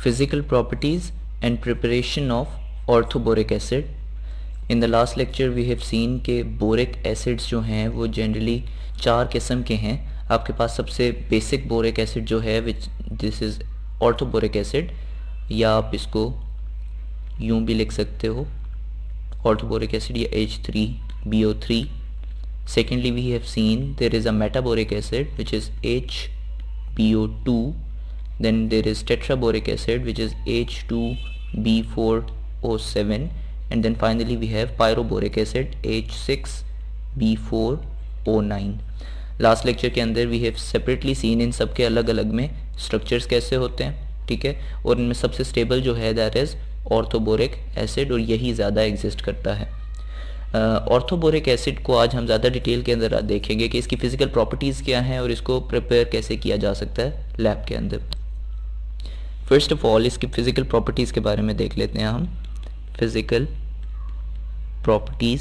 physical properties and preparation of orthoboric acid. In the last lecture we have seen कि boric acids जो हैं वो generally 4 किस्म के हैं. आपके पास सबसे बेसिक बोरिक एसिड जो है which this is orthoboric acid, या आप इसको यूँ भी लिख सकते हो ऑर्थोबोरिक एसिड या H3BO3. Secondly, we have seen there is a metaboric acid which is HBO2. Then there is tetraboric acid which is H2B4O7, and then finally we have pyroboric acid H6B4O9. Last lecture के अंदर we have separately seen इन सब के अलग अलग में structures कैसे होते हैं, ठीक है, और इनमें सबसे स्टेबल जो है दैट इज़ ऑर्थोबोरिक एसिड, और यही ज़्यादा एग्जिस्ट करता है. ऑर्थोबोरिक एसिड को आज हम ज़्यादा डिटेल के अंदर देखेंगे कि इसकी फ़िज़िकल प्रॉपर्टीज़ क्या हैं और इसको प्रिपेयर कैसे किया जा सकता है लैब के अंदर. फर्स्ट ऑफ ऑल इसकी फ़िज़िकल प्रॉपर्टीज़ के बारे में देख लेते हैं हम. Physical properties.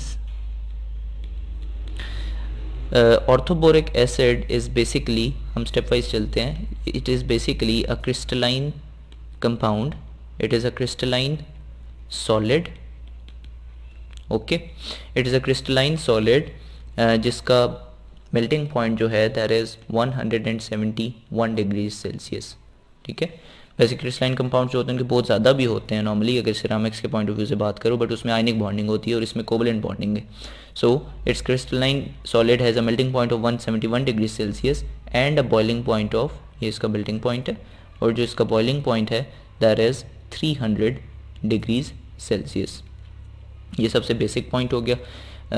Orthoboric acid is basically, हम स्टेप वाइज चलते हैं, it is basically a crystalline compound. It is a crystalline solid. Okay, it is a crystalline solid जिसका मेल्टिंग पॉइंट जो है दैट इज़ 171 डिग्री सेल्सियस. ठीक है, वैसे crystalline compound जो होते हैं उनके बहुत ज़्यादा भी होते हैं नॉर्मली अगर सिरामिक्स के पॉइंट ऑफ व्यू से बात करो, बट उसमें आयनिक बॉन्डिंग होती है और इसमें कोवलेंट बॉन्डिंग है. So it's crystalline solid has a melting point of 171 degree Celsius and a boiling point of, ये इसका मेल्टिंग पॉइंट है, और जो इसका बॉइलिंग पॉइंट है दैट इज़ 300 डिग्रीज सेल्सियस. ये सबसे बेसिक पॉइंट हो गया.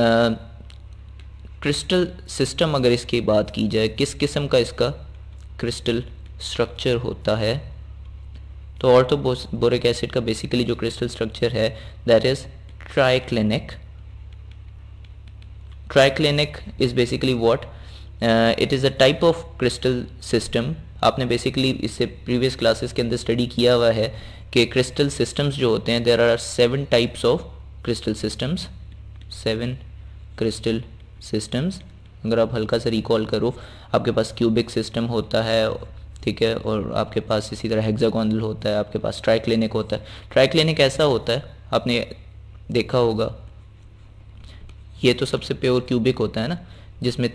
क्रिस्टल सिस्टम अगर इसकी बात की जाए, किस किस्म का इसका क्रिस्टल स्ट्रक्चर होता है, तो ऑर्थोबोरिक एसिड का बेसिकली जो क्रिस्टल स्ट्रक्चर है that is triclinic. Triclinic is basically what, it is a type of crystal system. आपने बेसिकली इससे प्रीवियस क्लासेस के अंदर स्टडी किया हुआ है कि क्रिस्टल सिस्टम्स जो होते हैं there are 7 types of crystal systems. 7 crystal systems. अगर आप हल्का सा रिकॉल करो, आपके पास क्यूबिक सिस्टम होता है, ठीक है, और आपके पास इसी तरह हेक्सागोनल होता है, आपके पास ट्राइक्लिनिक होता है. ट्राइक्लिनिक ऐसा होता है, आपने देखा होगा, ये तो सबसे प्योर क्यूबिक होता है ना, जिसमें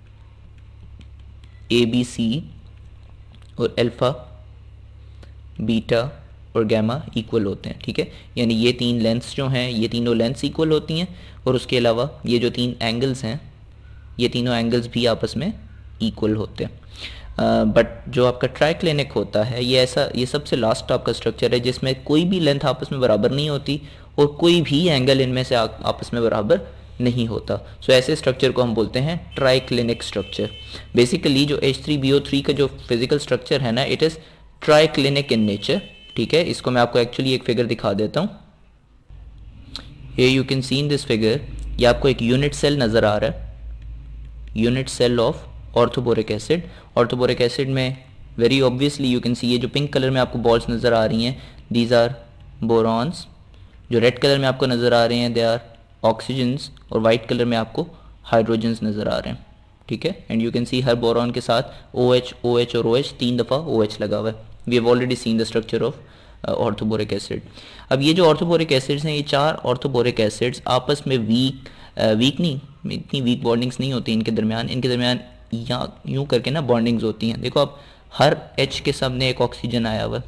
ABC और अल्फ़ा, बीटा और गैमा इक्वल होते हैं. ठीक है, यानी ये 3 लेंथ्स जो हैं, ये तीनों लेंथ्स इक्वल होती हैं, और उसके अलावा ये जो 3 एंगल्स हैं, ये तीनों एंगल्स भी आपस में इक्वल होते हैं. बट जो आपका ट्राइक्लिनिक होता है ये ऐसा, ये सबसे लास्ट आपका स्ट्रक्चर है जिसमें कोई भी लेंथ आपस में बराबर नहीं होती और कोई भी एंगल इनमें से आपस में बराबर नहीं होता. सो ऐसे स्ट्रक्चर को हम बोलते हैं ट्राइक्लिनिक स्ट्रक्चर. बेसिकली जो H3BO3 का जो फिजिकल स्ट्रक्चर है ना, it is triclinic in nature. ठीक है, इसको मैं आपको एक्चुअली एक फिगर दिखा देता हूँ. ये you can see in this figure, ये आपको एक यूनिट सेल नज़र आ रहा है, unit cell of orthoboric acid. Orthoboric acid में very obviously you can see, ये जो पिंक कलर में आपको बॉल्स नज़र आ रही हैं दीज आर बोरॉन्स. जो रेड कलर में आपको नज़र आ रहे हैं दे आर ऑक्सीजन्स, और वाइट कलर में आपको हाइड्रोजन्स नज़र आ रहे हैं. ठीक है, एंड यू कैन सी हर बोरॉन के साथ OH, OH और OH 3 दफ़ा OH लगा हुआ है. We have already seen the structure of orthoboric acid. अब ये जो ऑर्थोबोरिक एसिड्स हैं, ये 4 ऑर्थोबोरिक एसिड्स आपस में वीक नहीं, इतनी वीक बॉन्डिंग्स नहीं होती इनके दरमियान. इनके दरमियान या यूँ करके ना बॉन्डिंग्स होती हैं. देखो आप, हर H के सामने एक ऑक्सीजन आया हुआ,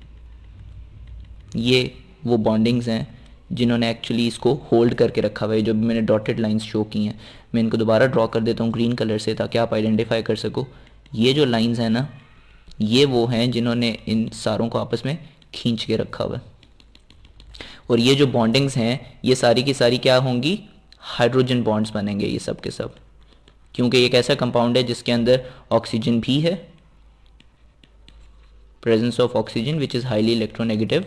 ये वो बॉन्डिंग्स हैं जिन्होंने एक्चुअली इसको होल्ड करके रखा हुआ है. जो भी मैंने डॉटेड लाइंस शो की हैं, मैं इनको दोबारा ड्रॉ कर देता हूँ ग्रीन कलर से ताकि आप आइडेंटिफाई कर सको. ये जो लाइंस हैं ना, ये वो हैं जिन्होंने इन सारों को आपस में खींच के रखा हुआ है. और ये जो बॉन्डिंग्स हैं ये सारी की सारी क्या होंगी, हाइड्रोजन बॉन्ड्स बनेंगे ये सब के सब, क्योंकि एक ऐसा कंपाउंड है जिसके अंदर ऑक्सीजन भी है, presence of oxygen which is highly electronegative.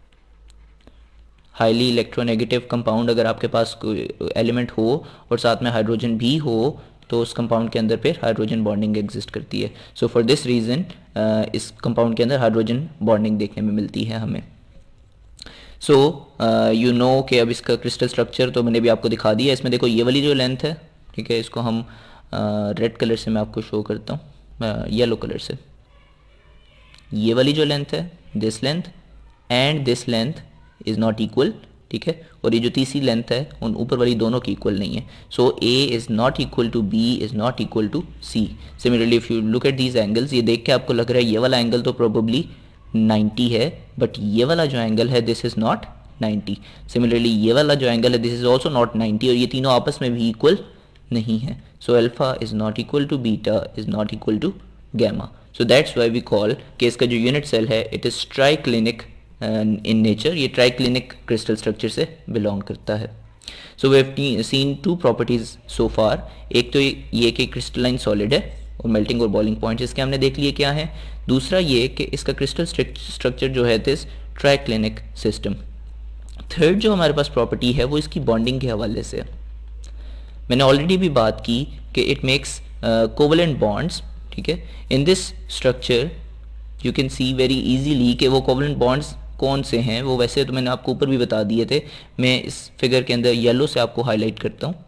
Highly electronegative compound अगर आपके पास कोई एलिमेंट हो और साथ में हाइड्रोजन भी हो तो उस कंपाउंड के अंदर फिर हाइड्रोजन बॉन्डिंग एग्जिस्ट करती है. सो फॉर दिस रीज़न इस कंपाउंड के अंदर हाइड्रोजन बॉन्डिंग देखने में मिलती है हमें. सो यू नो कि अब इसका क्रिस्टल स्ट्रक्चर तो मैंने भी आपको दिखा दिया. इसमें देखो ये वाली जो लेंथ है, ठीक है, इसको हम रेड कलर से मैं आपको शो करता हूँ, येलो कलर से. ये वाली जो लेंथ है this length, and this length is not equal, ठीक है, और ये जो तीसरी लेंथ है उन ऊपर वाली दोनों की इक्वल नहीं है. So A is not equal to B is not equal to C. Similarly if you look at these angles, ये देख के आपको लग रहा है ये वाला एंगल तो प्रोबेबली 90 है, बट ये वाला जो एंगल है दिस इज़ नॉट 90. सिमिलरली ये वाला जो एंगल है दिस इज़ ऑल्सो नॉट 90, और ये तीनों आपस में भी इक्वल नहीं है. So alpha is not equal to beta is not equal to gamma. So that's why we call कि इसका जो यूनिट सेल है it is triclinic in nature. ये ट्राइक्लिनिक क्रिस्टल स्ट्रक्चर से बिलोंग करता है. So we have seen two properties so far. एक तो ये कि क्रिस्टलाइन सॉलिड है और मेल्टिंग और बॉइलिंग पॉइंट्स इसके हमने देख लिए क्या है. दूसरा ये कि इसका क्रिस्टल स्ट्रक्चर जो है दिस ट्राइक्लिनिक सिस्टम. थर्ड जो हमारे पास प्रॉपर्टी है वो इसकी बॉन्डिंग के हवाले से. मैंने ऑलरेडी भी बात की कि इट मेक्स कोवलेंट बॉन्ड्स, ठीक है. In this structure you can see very easily कि वो कोवलेंट बॉन्ड्स कौन से हैं. वो वैसे तो मैंने आपको ऊपर भी बता दिए थे, मैं इस फिगर के अंदर येलो से आपको हाईलाइट करता हूँ.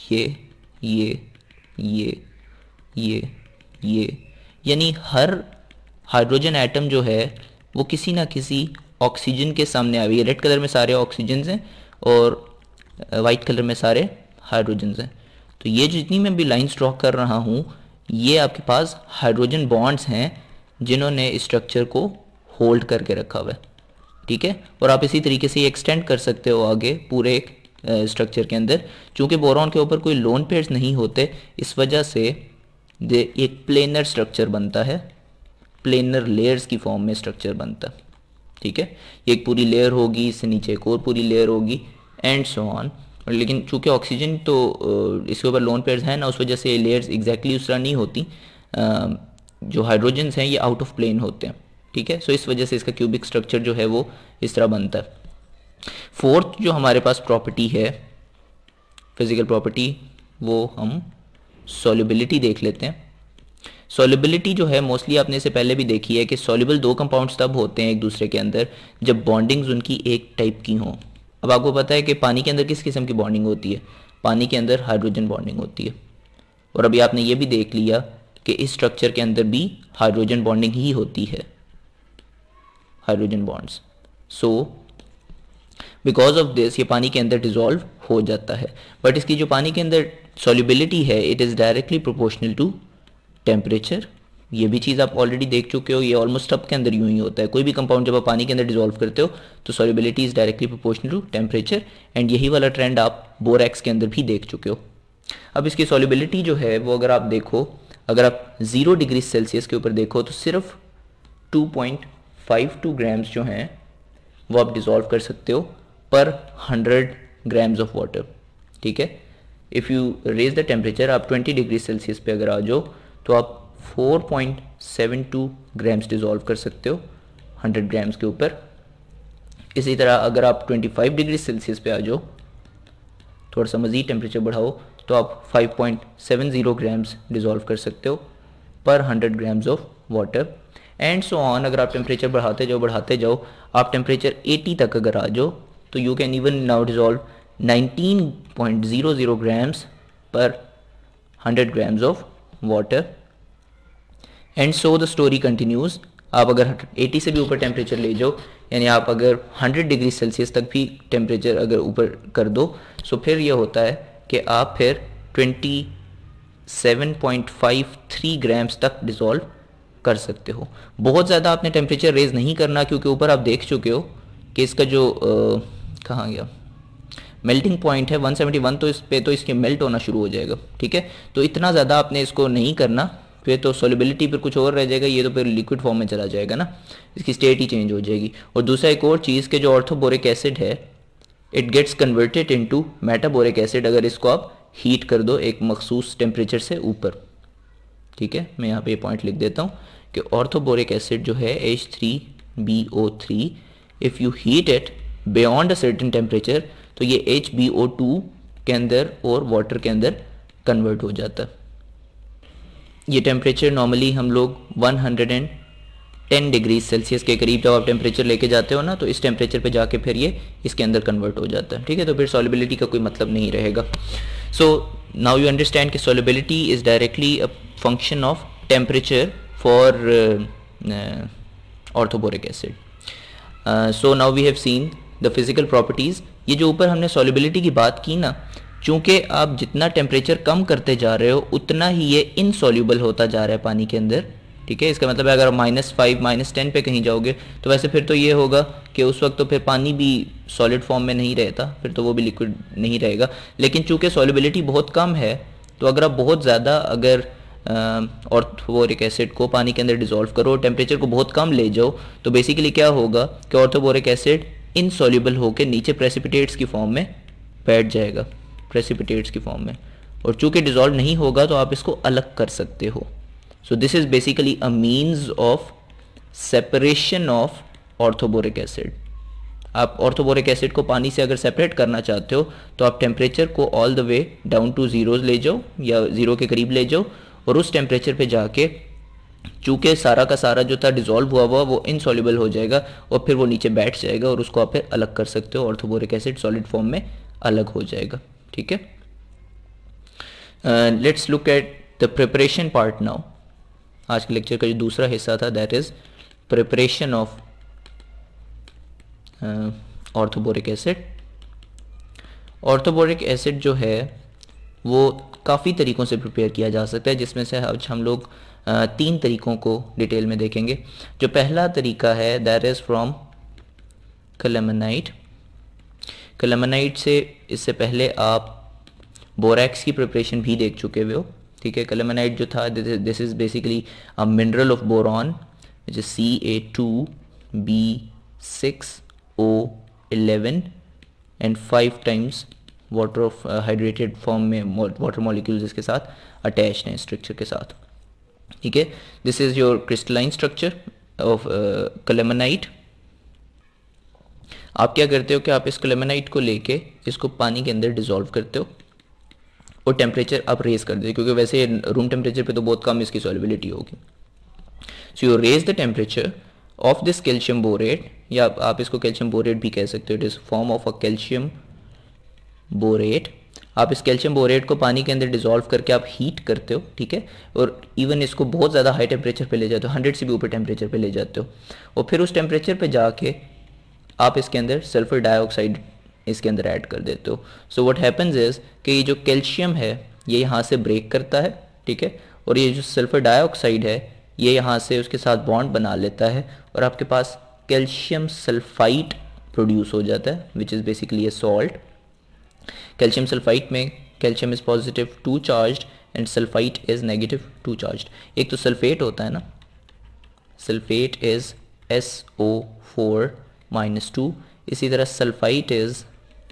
ये यानी हर हाइड्रोजन एटम जो है वो किसी ना किसी ऑक्सीजन के सामने आ. ये रेड कलर में सारे ऑक्सीजन हैं और वाइट कलर में सारे हाइड्रोजन हैं. तो ये जितनी मैं भी लाइन्स ड्रॉ कर रहा हूँ ये आपके पास हाइड्रोजन बॉन्ड्स हैं जिन्होंने इस स्ट्रक्चर को होल्ड करके रखा हुआ है, ठीक है. और आप इसी तरीके से ये एक्सटेंड कर सकते हो आगे पूरे एक स्ट्रक्चर के अंदर. चूँकि बोरॉन के ऊपर कोई लोन पेयर्स नहीं होते इस वजह से एक प्लेनर स्ट्रक्चर बनता है, प्लेनर लेयर्स की फॉर्म में स्ट्रक्चर बनता है, ठीक है. ये एक पूरी लेयर होगी, इससे नीचे एक और पूरी लेयर होगी एंड सो ऑन. लेकिन चूँकि ऑक्सीजन तो इसके ऊपर लोन पेयर्स हैं ना, उस वजह से ये लेयर्स एग्जैक्टली उस तरह नहीं होती. जो हाइड्रोजन्स हैं ये आउट ऑफ प्लेन होते हैं, ठीक है. सो इस वजह से इसका क्यूबिक स्ट्रक्चर जो है वो इस तरह बनता है. फोर्थ जो हमारे पास प्रॉपर्टी है फिजिकल प्रॉपर्टी वो हम सॉल्युबिलिटी देख लेते हैं. सॉल्युबिलिटी जो है मोस्टली आपने इससे पहले भी देखी है कि सॉल्युबल दो कंपाउंड्स तब होते हैं एक दूसरे के अंदर जब बॉन्डिंग्स उनकी एक टाइप की हों. अब आपको पता है कि पानी के अंदर किस किस्म की बॉन्डिंग होती है. पानी के अंदर हाइड्रोजन बॉन्डिंग होती है. और अभी आपने ये भी देख लिया कि इस स्ट्रक्चर के अंदर भी हाइड्रोजन बॉन्डिंग ही होती है, hydrogen bonds. So because of this ये पानी के अंदर डिजॉल्व हो जाता है. बट इसकी जो पानी के अंदर सॉल्युबिलिटी है it is directly proportional to temperature. ये भी चीज़ आप ऑलरेडी देख चुके हो. ये ऑलमोस्ट सब के अंदर यूं ही होता है. कोई भी कंपाउंड जब आप पानी के अंदर डिजॉल्व करते हो तो solubility is directly proportional to temperature. And यही वाला ट्रेंड आप बोरैक्स के अंदर भी देख चुके हो. अब इसकी सॉल्युबिलिटी जो है वो अगर आप देखो, अगर आप 0 डिग्री सेल्सियस के ऊपर देखो तो सिर्फ 2.52 ग्राम्स जो हैं वो आप डिज़ोल्व कर सकते हो पर 100 ग्राम्स ऑफ वाटर, ठीक है. If you raise the temperature, आप 20 डिग्री सेल्सियस पे अगर आ जाओ तो आप 4.72 ग्राम्स डिज़ोल्व कर सकते हो 100 ग्राम्स के ऊपर. इसी तरह अगर आप 25 डिग्री सेल्सियस पे आ जाओ, थोड़ा सा मज़ीद टेम्परेचर बढ़ाओ, तो आप 5.70 ग्राम्स डिज़ोल्व कर सकते हो पर 100 grams of water and so on. अगर आप टेम्परेचर बढ़ाते जाओ आप टेम्परेचर 80 तक अगर आ जाओ तो you can even now dissolve 19.00 grams पर 100 grams of water and so the story continues. आप अगर 80 से भी ऊपर टेम्परेचर ले जाओ, यानी आप अगर 100 डिग्री सेल्सियस तक भी टेम्परेचर अगर ऊपर कर दो, सो फिर ये होता है कि आप फिर 27.53 ग्राम्स तक डिज़ोल्व कर सकते हो. बहुत ज़्यादा आपने टेम्परेचर रेज नहीं करना क्योंकि ऊपर आप देख चुके हो कि इसका जो कहाँ गया मेल्टिंग पॉइंट है 171, तो इस पे तो इसके मेल्ट होना शुरू हो जाएगा, ठीक है. तो इतना ज़्यादा आपने इसको नहीं करना, फिर तो सॉल्युबिलिटी पर कुछ और रह जाएगा, ये तो फिर लिक्विड फॉर्म में चला जाएगा ना, इसकी स्टेट ही चेंज हो जाएगी. और दूसरा एक और चीज़ के जो ऑर्थोबोरिक एसिड है it gets converted into metaboric acid अगर इसको आप हीट कर दो एक मखसूस टेम्परेचर से ऊपर, ठीक है. मैं यहाँ पे पॉइंट लिख देता हूँ कि ऑर्थोबोरिक एसिड जो है H3BO3 if you heat it beyond a certain temperature तो ये HbO2 के अंदर और वाटर के अंदर कन्वर्ट हो जाता है. ये टेम्परेचर नॉर्मली हम लोग 110 डिग्री सेल्सियस के करीब जब आप टेम्परेचर लेके जाते हो ना तो इस टेम्परेचर पे जाके फिर ये इसके अंदर कन्वर्ट हो जाता है, ठीक है. तो फिर सॉल्युबिलिटी का कोई मतलब नहीं रहेगा. सो नाउ यू अंडरस्टैंड कि solubility is directly a function of temperature for orthoboric acid. So now we have seen the physical properties. ये जो ऊपर हमने सॉल्युबिलिटी की बात की ना, चूँकि आप जितना टेम्परेचर कम करते जा रहे हो उतना ही ये इनसॉल्यूबल होता जा रहा है पानी के अंदर, ठीक है। इसका मतलब है अगर -5 -10 पे कहीं जाओगे तो वैसे फिर तो ये होगा कि उस वक्त तो फिर पानी भी सॉलिड फॉर्म में नहीं रहता, फिर तो वो भी लिक्विड नहीं रहेगा। लेकिन चूँकि सॉल्युबिलिटी बहुत कम है तो अगर आप बहुत ज़्यादा अगर ऑर्थोबोरिक एसिड को पानी के अंदर डिसॉल्व करो, टेम्परेचर को बहुत कम ले जाओ, तो बेसिकली क्या होगा कि ऑर्थोबोरिक एसिड इनसॉल्युबल होकर नीचे प्रेसिपिटेट्स की फॉर्म में बैठ जाएगा, प्रेसिपिटेट्स की फॉर्म में। और चूँकि डिसॉल्व नहीं होगा तो आप इसको अलग कर सकते हो। So this is basically a means of separation of orthoboric acid. आप ऑर्थोबोरिक एसिड को पानी से अगर सेपरेट करना चाहते हो तो आप टेम्परेचर को all the way down to zeros ले जाओ या ज़ीरो के करीब ले जाओ, और उस टेम्परेचर पे जाके चूँकि सारा का सारा जो था डिसॉल्व हुआ हुआ वो इनसॉल्युबल हो जाएगा और फिर वो नीचे बैठ जाएगा और उसको आप फिर अलग कर सकते हो, ऑर्थोबोरिक एसिड सॉलिड फॉर्म में अलग हो जाएगा, ठीक है। Let's look at the preparation part now. आज के लेक्चर का जो दूसरा हिस्सा था that is preparation of orthoboric acid. Orthoboric acid जो है वो काफ़ी तरीक़ों से प्रिपेयर किया जा सकता है, जिसमें से आज हम लोग 3 तरीक़ों को डिटेल में देखेंगे। जो पहला तरीका है that is from colemanite. Colemanite से इससे पहले आप बोरैक्स की प्रिपरेशन भी देख चुके हुए हो, ठीक है। कोलेमेनाइट जो था this is basically a mineral of boron which is Ca2b6O11 and 5 times water of hydrated form में वाटर मॉलिक्यूल्स इसके साथ अटैच्ड हैं स्ट्रक्चर के साथ, ठीक है। This is your crystalline structure of colemanite. आप क्या करते हो कि आप इस कोलेमेनाइट को लेके इसको पानी के अंदर डिसॉल्व करते हो और टेम्परेचर आप रेज कर देते हो, क्योंकि वैसे रूम टेम्परेचर पे तो बहुत कम इसकी सॉल्युबिलिटी होगी। So you raise the temperature of this calcium borate, या आप इसको कैल्शियम बोरेट भी कह सकते हो, it is form of a calcium borate. आप इस कैल्शियम बोरेट को पानी के अंदर डिसॉल्व करके आप हीट करते हो, ठीक है, और इवन इसको बहुत ज़्यादा हाई टेम्परेचर पे ले जाते हो, 100 से भी ऊपर टेम्परेचर पे ले जाते हो, और फिर उस टेम्परेचर पे जाके आप इसके अंदर सल्फर डाइऑक्साइड इसके अंदर ऐड कर देते हो। सो व्हाट हैपन्स इज़ कि ये जो कैल्शियम है ये यहाँ से ब्रेक करता है, ठीक है, और ये जो सल्फर डाइऑक्साइड है ये यहाँ से उसके साथ बॉन्ड बना लेता है और आपके पास कैल्शियम सल्फाइड प्रोड्यूस हो जाता है which is basically a salt. Calcium sulphide में calcium is positive 2 charged and sulphide is negative 2 charged. एक तो सल्फेट होता है ना, सल्फेट इज़ SO4-2, इसी तरह सल्फाइड इज़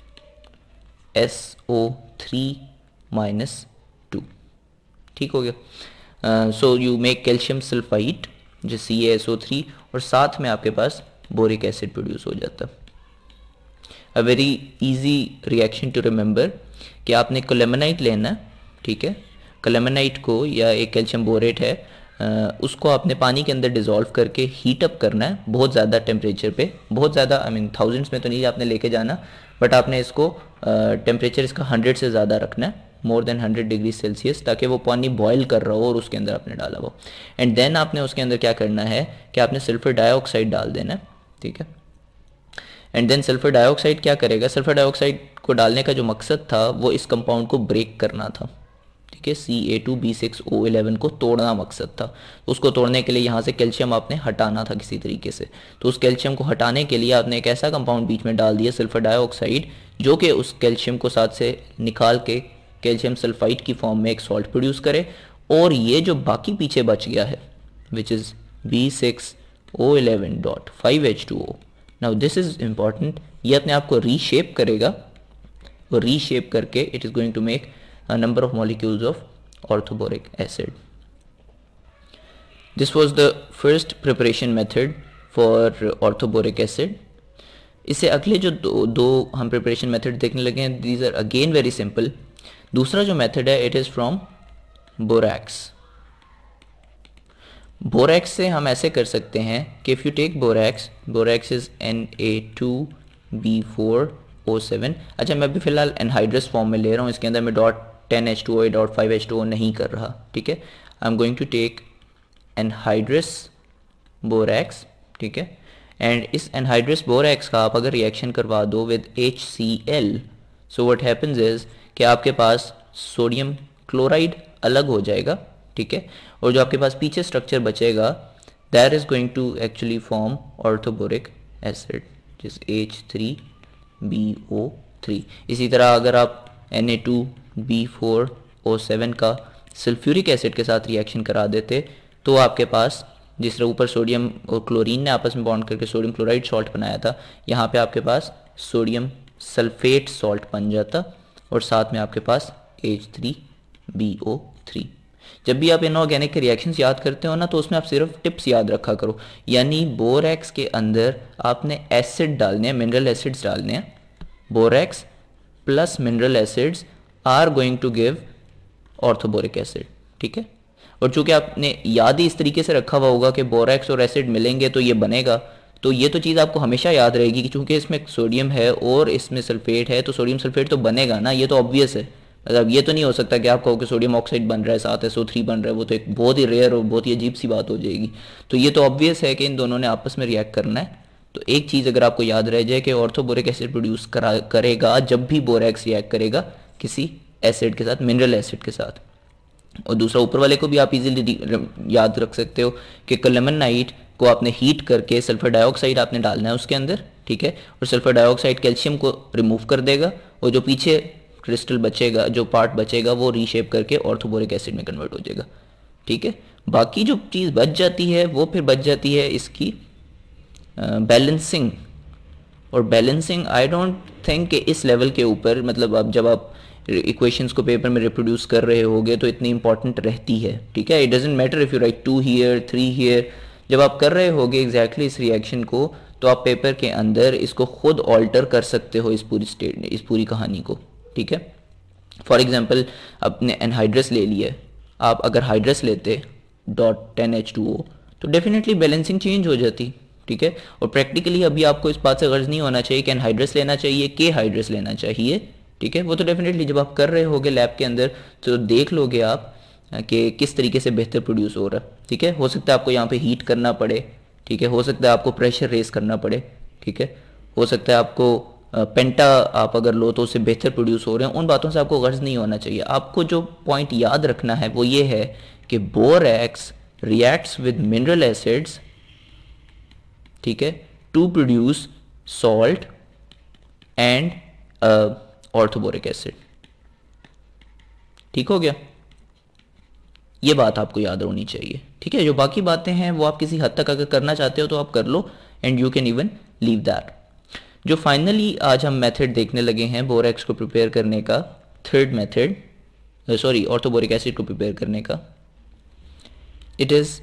SO3-2, ठीक हो गया। So you make calcium sulphide जो CaSO3 और साथ में आपके पास बोरिक एसिड प्रोड्यूस हो जाता है। A very easy reaction to remember कि आपने कोलेमेनाइट लेना है, ठीक है, कोलेमेनाइट को या एक कैल्शियम बोरेट है उसको आपने पानी के अंदर डिसॉल्व करके हीट अप करना है बहुत ज़्यादा टेम्परेचर पे, बहुत ज़्यादा आई मीन थाउजेंड्स में तो नहीं आपने लेके जाना, बट आपने इसको टेम्परेचर इसका 100 से ज़्यादा रखना है, मोर देन 100 डिग्री सेल्सियस, ताकि वो पानी बॉयल कर रहा हो और उसके अंदर आपने डाला हो। एंड देन आपने उसके अंदर क्या करना है कि आपने सल्फर डाइऑक्साइड डाल देना है, ठीक है। एंड देन सल्फर डाइऑक्साइड क्या करेगा, सल्फर डाइऑक्साइड को डालने का जो मकसद था वो इस कंपाउंड को ब्रेक करना था, ठीक है, Ca2b6O11 को तोड़ना मकसद था। तो उसको तोड़ने के लिए यहाँ से कैल्शियम आपने हटाना था किसी तरीके से, तो उस कैल्शियम को हटाने के लिए आपने एक ऐसा कंपाउंड बीच में डाल दिया सल्फर डाइऑक्साइड जो कि उस कैल्शियम को साथ से निकाल के कैल्शियम सल्फाइड की फॉर्म में एक सॉल्ट प्रोड्यूस करे, और ये जो बाकी पीछे बच गया है which is B6O11.5H2O, now this is important, ये अपने आप को रीशेप करेगा और रीशेप करके it is going to make a number of molecules of orthoboric acid. This was the first preparation method for orthoboric acid. इससे अगले जो दो हम preparation method देखने लगे हैं, these are again very simple. दूसरा जो method है it is from borax. Borax से हम ऐसे कर सकते हैं कि if you take borax, borax is Na2B4O7। अच्छा, मैं अभी फ़िलहाल anhydrous फॉर्म में ले रहा हूँ, इसके अंदर मैं .10H2O .5H2O नहीं कर रहा, ठीक है। I am going to take anhydrous borax, ठीक है, एंड इस एनहाइड्रस बोरैक्स का आप अगर रिएक्शन करवा दो with HCl, so what happens is कि आपके पास सोडियम क्लोराइड अलग हो जाएगा, ठीक है, और जो आपके पास पीछे स्ट्रक्चर बचेगा that is going to actually form orthoboric acid जिस H3BO3। इसी तरह अगर आप Na2B4O7 का सल्फ्यूरिक एसिड के साथ रिएक्शन करा देते तो आपके पास जिस तरह ऊपर सोडियम और क्लोरीन ने आपस में बॉन्ड करके सोडियम क्लोराइड सॉल्ट बनाया था, यहाँ पे आपके पास सोडियम सल्फेट सॉल्ट बन जाता और साथ में आपके पास H3BO3। जब भी आप इनऑर्गेनिक के रिएक्शंस याद करते हो ना तो उसमें आप सिर्फ टिप्स याद रखा करो, यानी बोरैक्स के अंदर आपने एसिड डालने हैं, मिनरल एसिड्स डालने हैं। Borax plus mineral acids are going to give orthoboric acid, ठीक है। और चूंकि आपने याद ही इस तरीके से रखा हुआ होगा कि बोरैक्स और एसिड मिलेंगे तो ये बनेगा, तो ये तो चीज़ आपको हमेशा याद रहेगी कि चूंकि इसमें सोडियम है और इसमें सल्फेट है तो सोडियम सल्फेट तो बनेगा ना, ये तो ऑब्वियस है। मतलब ये तो नहीं हो सकता कि आप कहो कि सोडियम ऑक्साइड बन रहा है साथ SO3 बन रहा है, वो तो एक बहुत ही रेयर और बहुत ही अजीब सी बात हो जाएगी। तो ये तो ऑब्वियस है कि इन दोनों ने आपस में रिएक्ट करना है। तो एक चीज़ अगर आपको याद रह जाए कि ऑर्थोबोरिक एसिड प्रोड्यूस करेगा जब भी बोरैक्स रिएक्ट करेगा किसी एसिड के साथ, मिनरल एसिड के साथ। और दूसरा ऊपर वाले को भी आप इजीली याद रख सकते हो कि कोलेमनाइट को आपने हीट करके सल्फर डाइऑक्साइड आपने डालना है उसके अंदर, ठीक है, और सल्फर डाइऑक्साइड कैल्शियम को रिमूव कर देगा और जो पीछे क्रिस्टल बचेगा, जो पार्ट बचेगा वो रीशेप करके ऑर्थोबोरिक एसिड में कन्वर्ट हो जाएगा, ठीक है। बाकी जो चीज़ बच जाती है वो फिर बच जाती है इसकी बैलेंसिंग। और बैलेंसिंग आई डोंट थिंक कि इस लेवल के ऊपर, मतलब अब जब आप इक्वेशंस को पेपर में रिप्रोड्यूस कर रहे होगे तो इतनी इंपॉर्टेंट रहती है, ठीक है। It doesn't matter if you write 2 here 3 here, जब आप कर रहे होगे एग्जैक्टली इस रिएक्शन को तो आप पेपर के अंदर इसको खुद ऑल्टर कर सकते हो, इस पूरी कहानी को, ठीक है। फॉर एग्जाम्पल आपने एनहाइड्रस ले लिया, आप अगर हाइड्रस लेते .10H2O तो डेफिनेटली बैलेंसिंग चेंज हो जाती, ठीक है। और प्रैक्टिकली अभी आपको इस बात से गर्ज नहीं होना चाहिए कि एनहाइड्रस लेना चाहिए कि हाइड्रस लेना चाहिए, ठीक है। वो तो डेफिनेटली जब आप कर रहे होगे लैब के अंदर तो देख लोगे आप कि किस तरीके से बेहतर प्रोड्यूस हो रहा है, ठीक है। हो सकता है आपको यहाँ पे हीट करना पड़े, ठीक है, हो सकता है आपको प्रेशर रेस करना पड़े, ठीक है, हो सकता है आपको पेंटा आप अगर लो तो उससे बेहतर प्रोड्यूस हो रहे हैं। उन बातों से आपको गर्ज नहीं होना चाहिए। आपको जो पॉइंट याद रखना है वो ये है कि borax reacts with mineral acids, ठीक है, to produce salt and orthoboric acid, ठीक हो गया। ये बात आपको याद होनी चाहिए, ठीक है। जो बाकी बातें हैं वो आप किसी हद तक अगर करना चाहते हो तो आप कर लो and you can even leave that. जो फाइनली आज हम मेथड देखने लगे हैं बोरैक्स को प्रिपेयर करने का, third method, sorry orthoboric acid को प्रिपेयर करने का, it is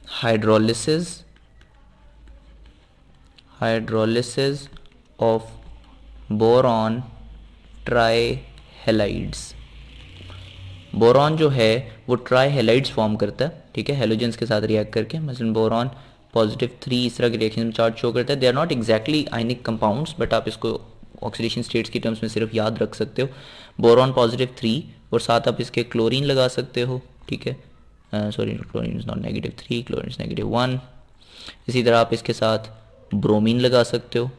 hydrolysis of boron trihalides. Boron जो है वो ट्राइहैलाइड्स फॉर्म करता है, ठीक है, हेलोजेंस के साथ रिएक्ट करके। मसलन बोरॉन +3 इस तरह के रिएक्शन में चार्ट शो करता है। They are not exactly ionic compounds, but आप इसको ऑक्सीडेशन स्टेट्स की टर्म्स में सिर्फ याद रख सकते हो। बोरॉन +3 और साथ आप इसके क्लोरीन लगा सकते हो, ठीक है, sorry chlorine is not -3, chlorine is -1। इसी तरह आप इसके साथ ब्रोमीन लगा सकते हो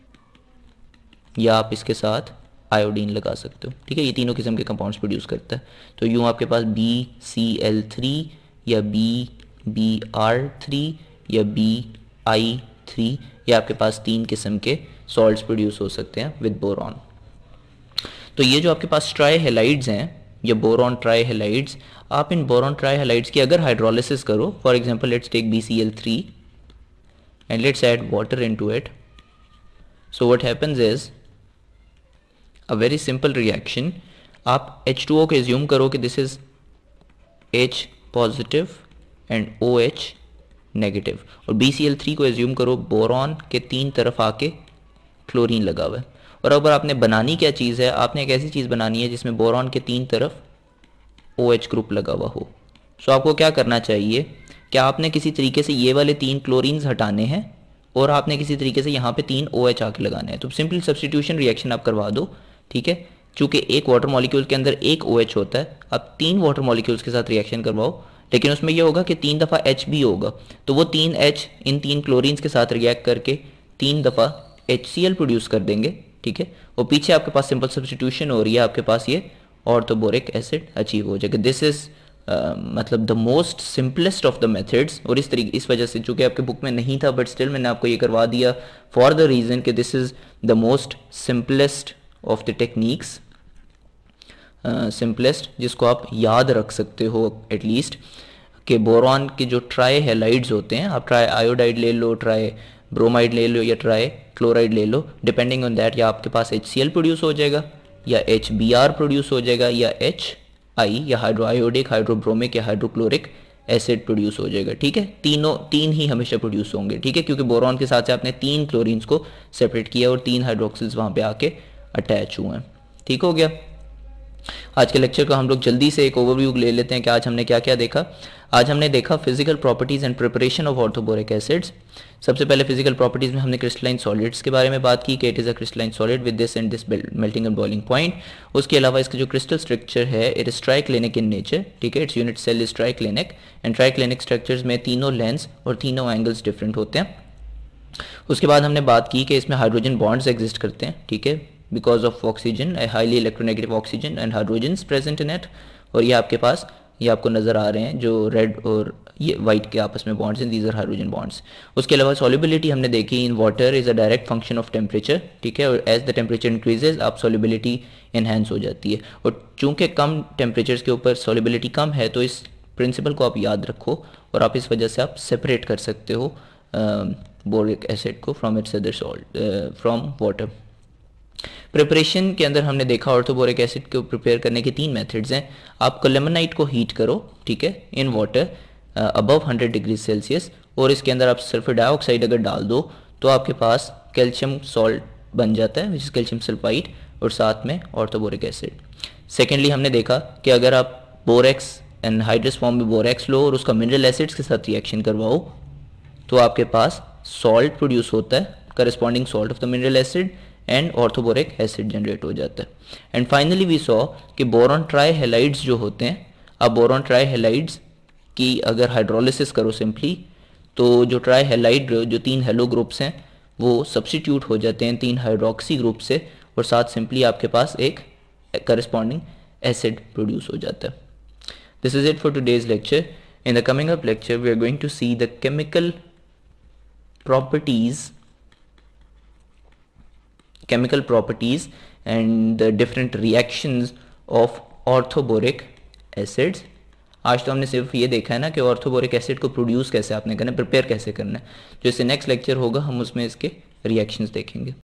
या आप इसके साथ आयोडीन लगा सकते हो, ठीक है। ये तीनों किस्म के कंपाउंड्स प्रोड्यूस करता है। तो यूँ आपके पास BCl3 या BBr3 या BI3 या आपके पास 3 किस्म के सॉल्ट्स प्रोड्यूस हो सकते हैं विद बोरॉन। तो ये जो आपके पास ट्राइहैलाइड्स हैं या बोरॉन ट्राइहैलाइड्स, आप इन बोरॉन ट्राइहैलाइड्स की अगर हाइड्रोलिसिस करो, for example let's take BCl3 and let's add water into it, so what happens is a very simple reaction. आप H2O को एज्यूम करो कि this is H positive and OH negative, और BCl3 को assume करो boron के 3 तरफ आके क्लोरीन लगा हुआ है। और अगर आपने बनानी क्या चीज़ है, आपने एक ऐसी चीज़ बनानी है जिसमें बोरॉन के 3 तरफ OH ग्रुप लगा हुआ हो। सो आपको क्या करना चाहिए कि आपने किसी तरीके से ये वाले 3 क्लोरीन्स हटाने हैं और आपने किसी तरीके से यहाँ पे 3 OH आके लगाने हैं। तो सिंपल सब्स्टिट्यूशन रिएक्शन आप करवा दो, ठीक है। चूँकि एक वाटर मॉलिक्यूल के अंदर एक OH होता है, आप 3 वाटर मॉलिक्यूल्स के साथ रिएक्शन करवाओ, लेकिन उसमें ये होगा कि 3 दफ़ा H भी होगा, तो वो 3 H इन 3 क्लोरीन्स के साथ रिएक्ट करके 3 दफ़ा HCl प्रोड्यूस कर देंगे, ठीक है। और पीछे आपके पास सिंपल सब्सटीट्यूशन हो रही है, आपके पास ये ऑर्थोबोरिक एसिड अचीव हो जाएगा। दिस इज़ मतलब the most simplest of the methods. और इस वजह से चूँकि आपके बुक में नहीं था, बट स्टिल मैंने आपको ये करवा दिया फॉर द रीज़न कि this is the most simplest of the techniques, simplest जिसको आप याद रख सकते हो एटलीस्ट, कि बोरॉन के जो ट्राई हैलाइड्स होते हैं, आप ट्राई आयोडाइड ले लो, ट्राई ब्रोमाइड ले लो या ट्राई क्लोराइड ले लो, डिपेंडिंग ऑन दैट या आपके पास HCl प्रोड्यूस हो जाएगा या HBr प्रोड्यूस हो जाएगा या HI या हाइड्रो आयोडिक, हाइड्रोब्रोमिक या हाइड्रोक्लोरिक एसिड प्रोड्यूस हो जाएगा, ठीक है। तीन ही हमेशा प्रोड्यूस होंगे, ठीक है, क्योंकि बोरॉन के साथ से आपने 3 क्लोरीन्स को सेपरेट किया और 3 हाइड्रोक्सिल्स वहाँ पे आके अटैच हुए हैं, ठीक हो गया। आज के लेक्चर को हम लोग जल्दी से एक ओवरव्यू ले लेते हैं कि आज हमने क्या क्या देखा। आज हमने देखा physical properties and preparation of orthoboric acids. सबसे पहले फिजिकल प्रॉपर्टीज़ में हमने क्रिस्टलाइन सॉलिड्स के बारे में बात की कि it is a crystalline solid with this and this melting and boiling point. उसके अलावा इसका जो क्रिस्टल स्ट्रक्चर है it is triclinic in nature, ठीक है, its unit cell is triclinic and triclinic structures में तीनों लेंस और तीनों एंगल्स डिफरेंट होते हैं। उसके बाद हमने बात की कि इसमें हाइड्रोजन बॉन्ड्स एग्जिस्ट करते हैं, ठीक है, because of oxygen, highly electronegative oxygen and hydrogen present in it. और ये आपके पास ये आपको नज़र आ रहे हैं जो रेड और ये वाइट के आपस में बॉन्ड्स हैं, दीज आर हाइड्रोजन बॉन्ड्स। उसके अलावा सॉल्युबिलिटी हमने देखी in water is a direct function of temperature, ठीक है, और एज द टेम्परेचर इंक्रीजेज आप सॉल्युबिलिटी इन्हेंस हो जाती है। और चूंकि कम टेम्परेचर्स के ऊपर सॉल्युबिलिटी कम है तो इस प्रिंसिपल को आप याद रखो और आप इस वजह से आप सेपरेट कर सकते हो बोरिक एसिड को from its other salt from water. Preparation के अंदर हमने देखा ऑर्थोबोरिक एसिड को प्रिपेयर करने के 3 मेथड्स हैं। आप कोलेमनाइट को हीट करो, ठीक है, in water above 100 degree Celsius, और इसके अंदर आप सल्फर डाइऑक्साइड अगर डाल दो तो आपके पास कैल्शियम सॉल्ट बन जाता है विच इज़ कैल्शियम सल्फाइड और साथ में ऑर्थोबोरिक एसिड। सेकेंडली हमने देखा कि अगर आप बोरेक्स एनहाइड्रस फॉर्म में बोरेक्स लो और उसका मिनरल एसिड्स के साथ रिएक्शन करवाओ तो आपके पास सॉल्ट प्रोड्यूस होता है, corresponding salt of the mineral acid, and orthoboric acid generate हो जाता है। एंड फाइनली वी सॉ कि बोरॉन ट्राइहैलाइड्स जो होते हैं, अब बोरॉन ट्राइहैलाइड्स की अगर हाइड्रोलिसिस करो सिंपली तो जो ट्राइहैलाइड जो 3 हेलो ग्रुप्स हैं वो सब्स्टिट्यूट हो जाते हैं 3 हाइड्रोक्सी ग्रुप से और साथ सिंपली आपके पास एक करस्पॉन्डिंग एसिड प्रोड्यूस हो जाता है। This is it for today's lecture. In the coming up lecture we are going to see the chemical properties and the different reactions of orthoboric acids। आज तो हमने सिर्फ ये देखा है ना कि ऑर्थोबोरिक एसिड को प्रोड्यूस कैसे आपने करना है, प्रिपेयर कैसे करना है। जो इससे नेक्स्ट लेक्चर होगा हम उसमें इसके रिएक्शंस देखेंगे।